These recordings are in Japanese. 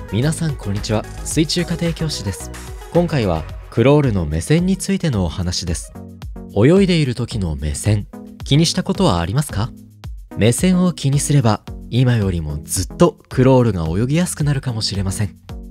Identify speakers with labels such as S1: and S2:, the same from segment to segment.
S1: 皆さんこんにちは。水中家庭教師です。今回はクロールの目線についてのお話です。泳いでいる時の目線、気にしたことはありますか？目線を気にすれば今よりもずっとクロールが泳ぎやすくなるかもしれません。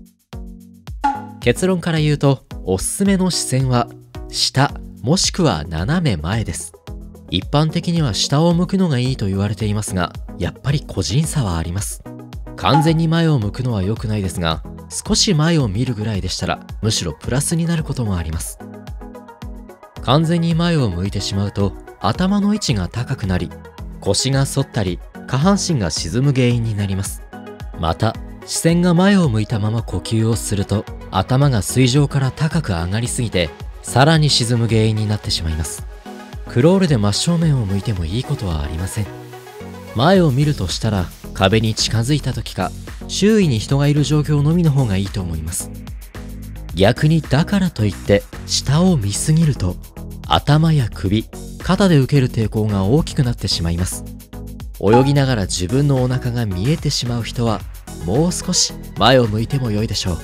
S1: 結論から言うと、おすすめの視線は下もしくは斜め前です。一般的には下を向くのがいいと言われていますが、やっぱり個人差はあります。完全に前を向くのは良くないですが、少し前を見るぐらいでしたらむしろプラスになることもあります。完全に前を向いてしまうと頭の位置が高くなり、腰が反ったり下半身が沈む原因になります。また視線が前を向いたまま呼吸をすると頭が水上から高く上がりすぎてさらに沈む原因になってしまいます。クロールで真正面を向いてもいいことはありません。前を見るとしたら壁に近づいた時か周囲に人がいる状況のみの方がいいと思います。逆にだからといって下を見すぎると頭や首、肩で受ける抵抗が大きくなってしまいます。泳ぎながら自分のお腹が見えてしまう人はもう少し前を向いても良いでしょう。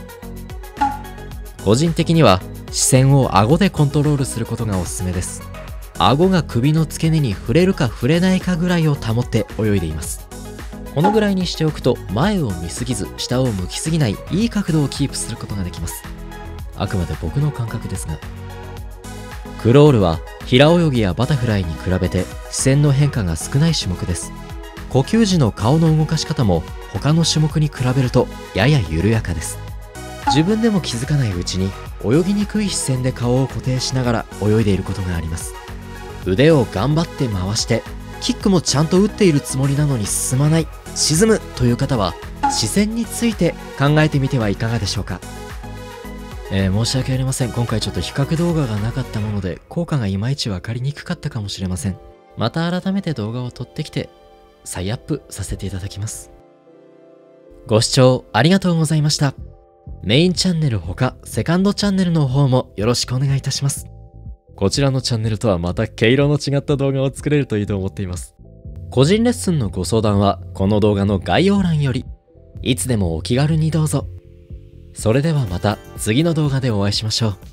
S1: 個人的には視線を顎でコントロールすることがおすすめです。顎が首の付け根に触れるか触れないかぐらいを保って泳いでいます。このぐらいにしておくと前を見すぎず下を向きすぎないいい角度をキープすることができます。あくまで僕の感覚ですが、クロールは平泳ぎやバタフライに比べて視線の変化が少ない種目です。呼吸時の顔の動かし方も他の種目に比べるとやや緩やかです。自分でも気づかないうちに泳ぎにくい視線で顔を固定しながら泳いでいることがあります。腕を頑張って回してキックもちゃんと打っているつもりなのに進まない、沈むという方は視線について考えてみてはいかがでしょうか。申し訳ありません。今回ちょっと比較動画がなかったもので効果がいまいち分かりにくかったかもしれません。また改めて動画を撮ってきて再アップさせていただきます。ご視聴ありがとうございました。メインチャンネルほかセカンドチャンネルの方もよろしくお願いいたします。こちらのチャンネルとはまた毛色の違った動画を作れるといいと思っています。個人レッスンのご相談はこの動画の概要欄よりいつでもお気軽にどうぞ。それではまた次の動画でお会いしましょう。